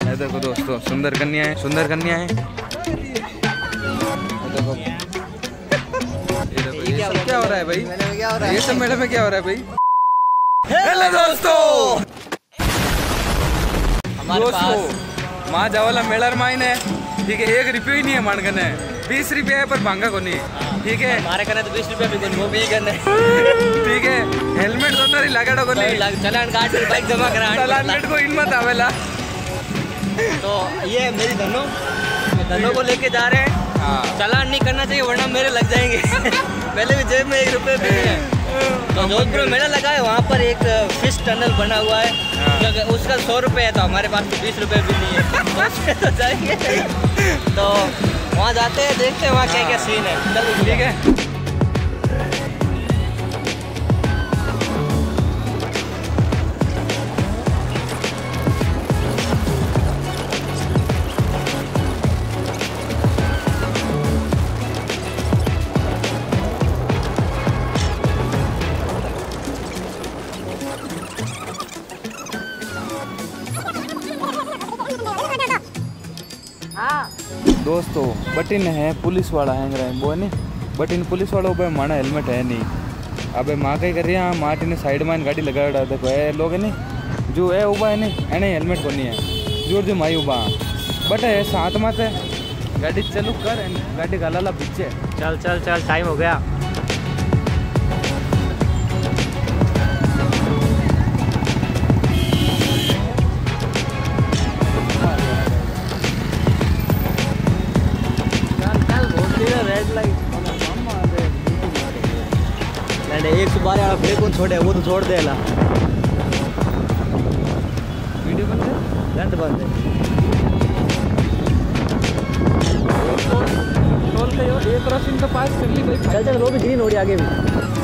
ये देखो दोस्तों, सुंदर कन्या है, सुंदर कन्या है। देखो ये सब क्या हो रहा है भाई? ये सब मेले में क्या हो रहा है भाई? हेलो दोस्तों, माँ जावला मेलर माइन है, ठीक है। 1 रुपये ही नहीं है मान करने, 20 रुपये है पर भांगा को नहीं, ठीक है। हमारे करने तो 20 रुपये भी नहीं, वो भी करने, ठीक है। हेलमेट तो नहीं लगा को नहीं, चलान काट के बाइक जमा करा, चलान को इन मत आवेला। तो ये मेरी धनों को लेके जा रहे हैं। चालान नहीं करना चाहिए वरना मेरे लग जाएंगे। पहले भी जेब में 1 रुपये भी नहीं है। तो जोधपुर में मेला लगा है, वहाँ पर एक फिश टनल बना हुआ है, उसका 100 रुपये है, तो हमारे पास तो 20 रुपये भी नहीं है। तो जाएंगे, तो वहाँ जाते हैं, देखते हैं वहाँ क्या क्या सीन है। चलो ठीक है। दोस्तों बटिन है पुलिस वाला हैंग रहे हैं वो नहीं, बटिन पुलिस वालों पे माना हेलमेट है नहीं। अबे माँ कहीं कर रही है, माटी ने साइड में गाड़ी लगा रहा। देखो ये लोग है नहीं, जो है उबा है नहीं, एने हेलमेट को नहीं है, जोर जो माई उबा बट है साथ मत है। गाड़ी चालू कर, गाड़ी गाला पीछे, चल चल चल, टाइम हो गया। एक सुबारे वाला ब्रेक कौन छोड़े, वो तो छोड़ देला। वीडियो बंद है, घंट बंद है। टोल के यो एक क्रॉसिंग तो पास कर ली भाई। चल चल, वो भी ग्रीन हो रही आगे भी।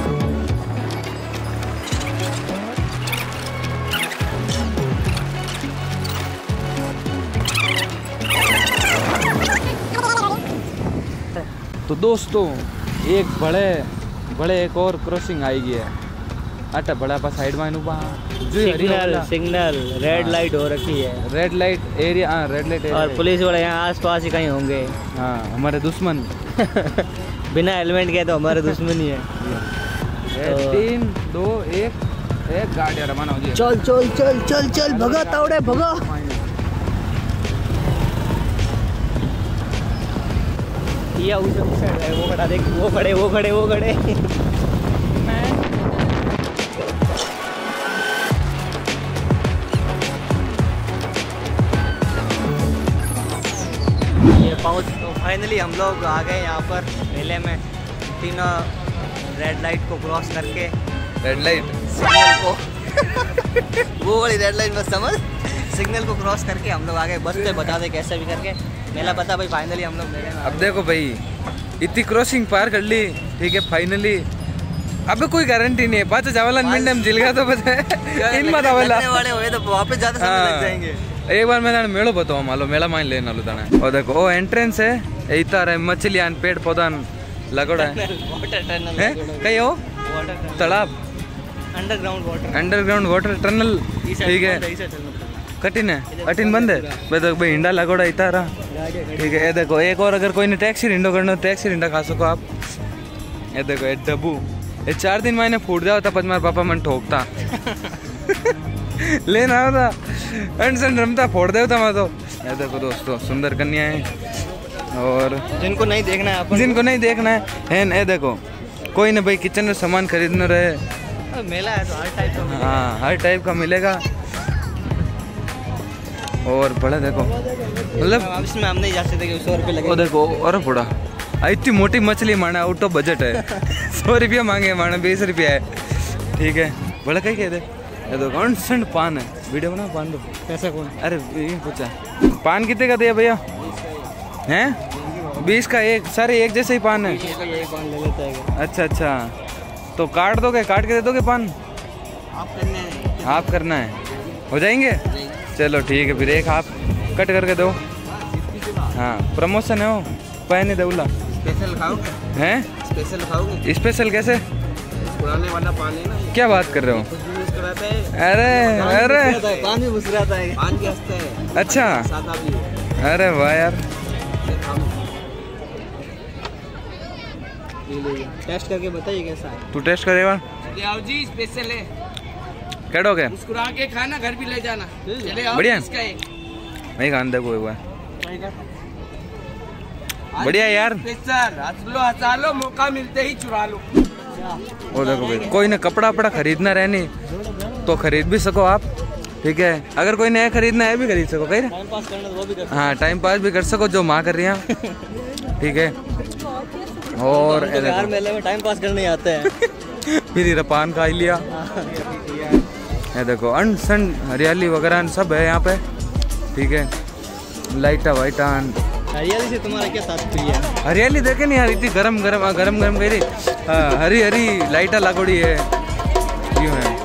तो दोस्तों एक बड़े एक और क्रॉसिंग आएगी है। अटा बड़ा पास साइड में सिग्नल रेड लाइट हो रखी है, रेड लाइट एरिया। हाँ रेड लाइट एरिया, और पुलिस वाले यहाँ आसपास ही कहीं होंगे। हाँ हमारे दुश्मन। बिना हेलमेट के तो हमारे दुश्मन ही है। 3 2 1 गाड़ी रवाना हो गई। चल चल चल चल चल, भगा तावड़े भगा। या उस साइड है, वो खड़ा देख, वो खड़े। ये पहुंच तो फाइनली हम लोग आ गए यहाँ पर मेले में। तीनों रेड लाइट को क्रॉस करके, रेड लाइट सिग्नल को वो वाली रेड लाइट बस समझ, सिग्नल को क्रॉस करके हम लोग आ गए। बस पे बता दे कैसे भी करके मेला पता भाई। फाइनली हम लोग मेले में। अब देखो भाई, इतनी क्रॉसिंग पार कर ली, ठीक है फाइनली। अबे कोई गारंटी नहीं है, 5 जावलन मिनट हम जिल गया तो बता इन मत आवेला वाले होए तो वापस जाते समय लग जाएंगे। एक बार मैं मेलो बताओ, मालो मेला मान लेना लो ताना। और देखो वो एंट्रेंस है, इधर है मछलियां, पेड़ पौधा लगोड़ा है। कहीं हो तालाब, अंडरग्राउंड वाटर टनल, ठीक है। कठिन है, कठिन बंद है भाई। हिंडा लगोड़ा इतना रहा, ठीक है। ये देखो एक और, अगर कोई ने टैक्सी हिंडो करना, टैक्सी हिंडा खा सको आप। ये देखो ये डब्बू, ये 4 दिन मैंने फूट जाओ था, पर तुम्हारे पापा मन ठोकता लेना होता एंड रमता फोड़ दे था मैं तो। ये देखो दोस्तों सुंदर कन्या है, और जिनको नहीं देखना है ये देखो कोई ना भाई किचन में सामान खरीदना रहे, मेला है तो हर टाइप का। हाँ हर टाइप का मिलेगा। और बड़ा देखो, मतलब इसमें हम नहीं जा सकते कि 100 रुपये लगे। वो देखो और बड़ा इतनी मोटी मछली माना, आउट ऑफ बजट है। 100 रुपया मांगे माना, 20 रुपया है, ठीक है। बड़ा कहीं कह दे, ये तो कॉन्स्टेंट पान है। वीडियो बना, पान दो। पैसा कौन? अरे ये पूछा पान कितने का दिया भैया? हैं 20 का एक, सारे एक जैसे ही पान है। अच्छा, तो काट दोगे, काट के दे दोगे पान? आप करना है, हो जाएंगे। चलो ठीक है, फिर एक हाफ कट करके दो। हाँ प्रमोशन है वो, पहने दौला। स्पेशल खाओगे? हैं स्पेशल खाओगे? स्पेशल कैसे? पुराने वाला पानी ना। क्या बात कर रहे हो? रहता है। अरे अरे पान भी मुस्कुराता है, पान भी हंसता है। अच्छा, सादा भी है। अरे वाह यार। टेस्ट करके बताइए कैसा है। तू टेस्ट करेगा? ले आओ जी, स्पेशल है। कैडो के मुस्कुरा के खाना, घर भी ले जाना। चले आओ। बढ़िया। इसका है। नहीं खान दे कोई बार। बढ़िया यार। स्पेशल हंसा लो, मौका मिलते ही चुरा लो। वो देखो भाई, कोई ने कपड़ा वपड़ा खरीदना रहनी तो खरीद भी सको आप, ठीक है। अगर कोई नया खरीदना है भी खरीद सको, कहीं टाइम पास करना तो वो भी कर सकते। हाँ टाइम पास भी कर सको, जो माँ कर रही हैं, ठीक है। और यार मेले में टाइम पास करने आते हैं। फिर पान खा लिया। ये देखो अन सन हरियाली वगैरह सब है यहाँ पे, ठीक है। लाइटा वाइटा, हरियाली से तुम्हारा क्या तात्पर्य है? हरियाली देखे नहीं यार, इतनी गरम गरम गरम गरम कह रही, हरी हरी लाइटा लागोड़ी है, यूँ है।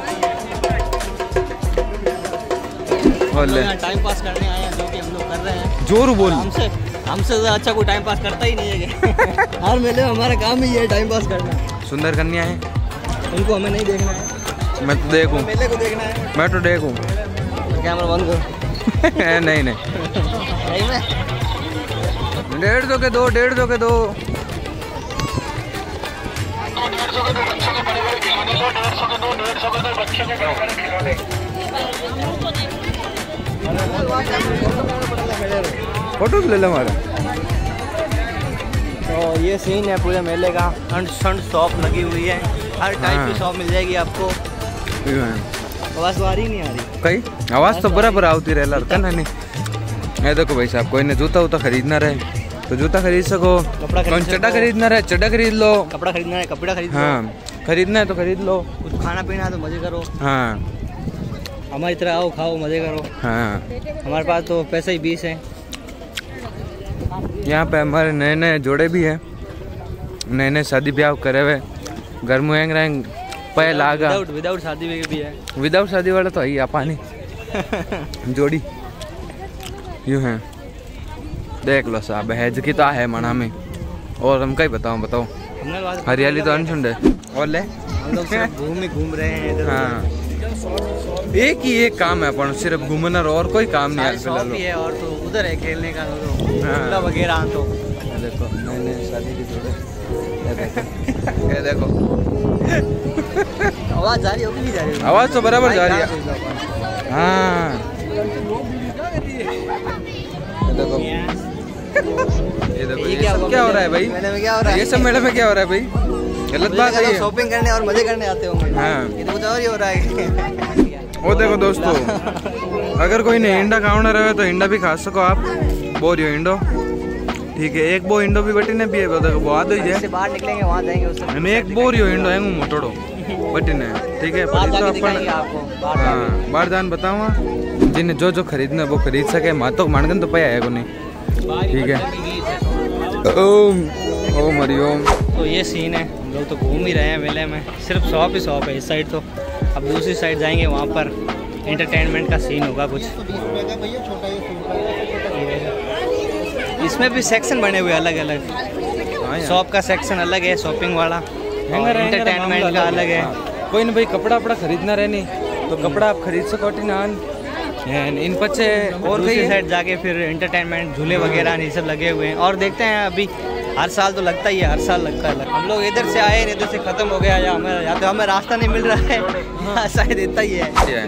टाइम पास करने आए हैं, जो कि हम लोग कर रहे हैं। जोर बोल। हमसे ज़्यादा अच्छा कोई टाइम पास करता ही नहीं है। हर मेले में हमारा काम ही है टाइम पास करना। सुंदर कन्या है, उनको हमें नहीं देखना है, मैं तो देखूं। मेले को देखना है। मैं तो देखूं। कैमरा बंद करो। नहीं नहीं, सही में 150 के दो, 150 के दो। फोटो ले लो हमारा। तो ये सीन है पूरे मेले का। अंड शॉप लगी हुई है, हर टाइप की शॉप मिल जाएगी आपको। आवाज़ तो आ रही नहीं आ रही? कहीं आवाज़ तो बराबर आती रहे, लड़का ना नहीं। ये देखो भाई साहब, कोई ने जूता वूता खरीदना रहे तो जूता खरीद सको, कौन चड्डा खरीदना रहे चड्डा खरीद लो, कपड़ा खरीदना है कपड़ा खरीद लो। हाँ खरीदना है तो खरीद लो, कुछ खाना पीना है तो मजे करो। हाँ हमारी तरह आओ, खाओ, मजे करो। हाँ। हमारे पास तो पैसे ही 20 है। यहाँ पे हमारे नए नए जोड़े भी हैं, नए नए शादी ब्याह करे हुए, घर में हैंग रहेंगे पहला आगा। विदाउट शादी भी है। विदाउट शादी वाला तो है ही पानी जोड़ी यूँ है। देख लो साहब, हैज की तो है मना में, और हम कहीं बताओ हरियाली तो अनसुंड है। और ले हम लोग सिर्फ घूम रहे हैं इधर। हाँ एक ही एक काम है अपन, सिर्फ घूमना और कोई काम नहीं है। और तो उधर है खेलने का तो वगैरह। तो देखो मैंने शादी की जोड़े, ये देखो आवाज़ जा रही होगी नहीं जा रही? आवाज़ तो बराबर जा रही है। हाँ देखो ये देखो, ये सब क्या हो रहा है भाई? मेले में क्या हो रहा है? ये सब मेले में क्या हो रहा है भाई? गलत बात है। शॉपिंग करने और मजे करने आते होंगे। हाँ ये तो कुछ और ही हो रहा है। वो देखो दोस्तों, अगर कोई ने इंडा खाना रहे तो इंडा भी खा सको आप। बोरियो इंडो, ठीक है। एक बो इंडो भी बटी ने भी है, वो देखो बहुत ही है। बाहर निकलेंगे वहाँ जाएंगे उससे। हम एक बोरियो इंडो है मोटोड़ो बटी ने, ठीक है। बार जान बताऊँगा, जिन्हें जो जो खरीदना है वो खरीद सके। मातो मानगन तो पाया है को नहीं, ठीक है। ओम हरिओम। तो ये सीन है, हम लोग तो घूम ही रहे हैं मेले में, सिर्फ शॉप ही शॉप है इस साइड। तो अब दूसरी साइड जाएंगे, वहाँ पर एंटरटेनमेंट का सीन होगा कुछ। इसमें भी सेक्शन बने हुए अलग अलग। शॉप का सेक्शन अलग है, शॉपिंग वाला, एंटरटेनमेंट का अलग है। कोई ना भाई कपड़ा वपड़ा खरीदना रहनी तो कपड़ा आप खरीद सको। इन पचे और कई साइड जाके फिर एंटरटेनमेंट झूले वगैरह ये सब लगे हुए हैं। और देखते हैं, अभी हर साल तो लगता ही है, हर साल लगता है। हम लोग इधर से आए, इधर से खत्म हो गया, या तो हमें रास्ता नहीं मिल रहा है, शायद इतना ही है।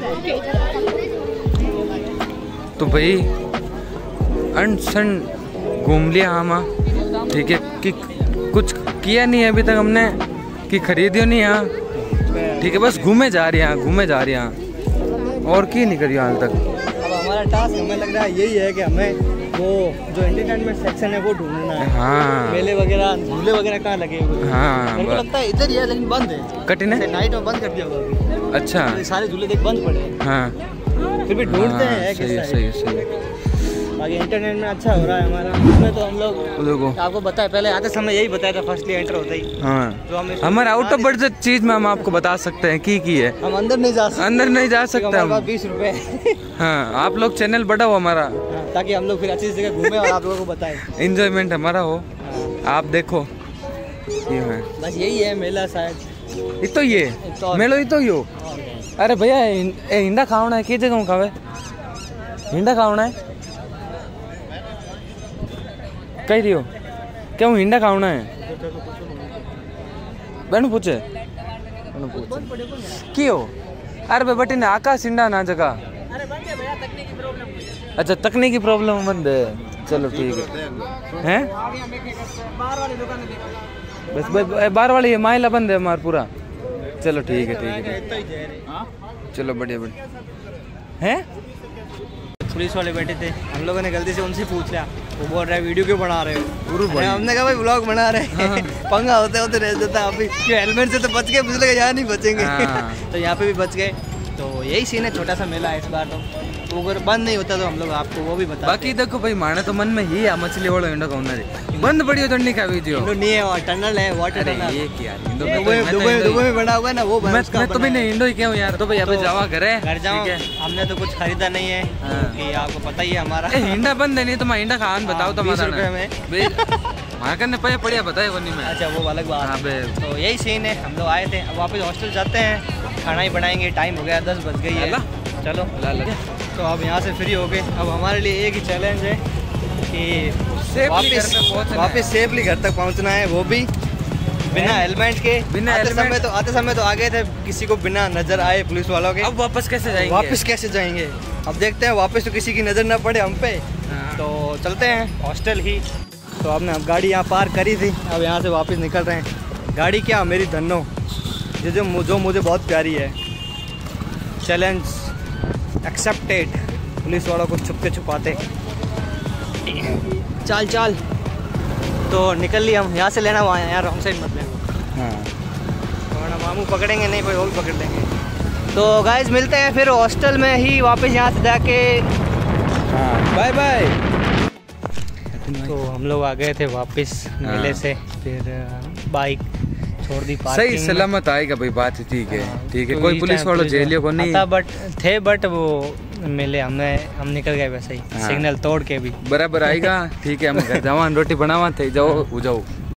तो भाई अनसन घूम लिया हम, ठीक है। कि कुछ किया नहीं है अभी तक हमने, कि खरीदियो नहीं यहाँ, ठीक है। बस घूमे जा रही हैं और की नहीं करी हाल तक। अब हमारा टास्क हमें लग रहा है यही है कि हमें वो जो एंटरटेनमेंट सेक्शन है वो ढूंढना है। हाँ मेले वगैरह झूले वगैरह कहाँ लगे हुए? हाँ मेरे को लगता है इधर ही है, लेकिन बंद है। कठिन है, नाइट में बंद कर दिया होगा। अच्छा, सारे झूले देख बंद पड़े हैं। हाँ फिर भी ढूंढते हैं। सही। बाकी एंटरटेनमेंट अच्छा हो रहा है हमारा। इसमें तो हम लोग आपको बताया, पहले आते समय यही बताया था, फर्स्टली एंटर होता ही। हाँ जो हम हमारा आउट ऑफ बजट चीज में हम आपको बता सकते हैं की है। हम अंदर नहीं जा सकते हम। 20 रुपए। हाँ आप लोग चैनल बढ़ाओ हमारा, ताकि हम लोग फिर अच्छी जगह घूमे और आप लोगों को बताएं, एंजॉयमेंट हमारा हो। आप देखो ये है, बस यही है मेला शायद। ये तो ये मेलो ही तो यो अरे भैया हिंडा खावना है, की जगह खावे हिंडा खावना है कही रही हो क्यों हिंडा खावना है बेनु पूछे क्यों अरे भाई बटी ने आकाश हिंडा ना जगह अच्छा तकनीकी प्रॉब्लम बंद है चलो ठीक है हैं बस बार वाली माइला बंद है हमारा पूरा चलो ठीक है चलो बढ़िया बढ़िया हैं पुलिस वाले बैठे थे, हम लोगों ने गलती से उनसे पूछ लिया, वो बोल रहा है वीडियो क्यों बना रहे हो, हमने कहा भाई व्लॉग बना रहे हैं। पंगा होते होते रह जाता अभी, क्यों हेलमेट से तो बच गए, मुझे लगा यहाँ नहीं बचेंगे। तो यहाँ पे भी बच गए। तो यही सीन है, छोटा सा मेला है इस बार। तो अगर बंद नहीं होता तो हम लोग आपको वो भी बता। बाकी देखो भाई माने तो मन में ही है मछली वाला इंडो कौन है बंद बड़ी चढ़ने का वीडियो नहीं है, टनल है वाटर टनल। ये क्या दुबई में बना हुआ है ना वो। मैं तो भी नहीं इंडो ही क्यों यार, तो भाई यहाँ पे जावा घर जाओ, हमने तो कुछ खरीदा नहीं है कि आपको पता ही है हमारा हिंडा बंद है। नहीं तो मैं हिंडा खान बताओ तो 20 रुपये में वहाँ करने बढ़िया बताए वनी में। अच्छा वो अलग बात है। तो यही सीन है, हम लोग आए थे, अब वापस हॉस्टल जाते हैं, खाना ही बनाएंगे, टाइम हो गया 10 बज गई है। चलो तो अब यहाँ से फ्री हो गए। अब हमारे लिए एक ही चैलेंज है कि वापस सेफली घर तक पहुँचना है, वो भी बिना हेलमेट के। आते समय तो आ गए थे, किसी को बिना नजर आए पुलिस वालों के। अब वापस कैसे जाएंगे? अब देखते हैं, वापस तो किसी की नज़र ना पड़े हम पे। तो चलते हैं हॉस्टल ही। तो आपने अब गाड़ी यहाँ पार्क करी थी, अब यहाँ से वापस निकल रहे हैं। गाड़ी क्या मेरी धन्नो, जो मुझे बहुत प्यारी है। चैलेंज एक्सेप्टेड, पुलिस वालों को छुपते छुपाते। चाल तो निकल लिया हम यहाँ से, लेना वहाँ यार रॉन्ग साइड मत लेना। वरना मामू पकड़ेंगे नहीं, कोई और भी पकड़ लेंगे। तो गाइस मिलते हैं फिर हॉस्टल में ही वापस यहाँ से जाके। Bye bye. तो हम लोग आ गए थे वापस मेले से, फिर बाइक छोड़ दी पार्किंग सही सलामत आएगा भाई, बात ठीक है ठीक है। कोई पुलिस वालों जेलियों को नहीं बट वो मिले, हम निकल गए वैसे ही सिग्नल तोड़ के भी। बराबर आएगा ठीक है। हम घर जावा रोटी बनावा थे, जाओ।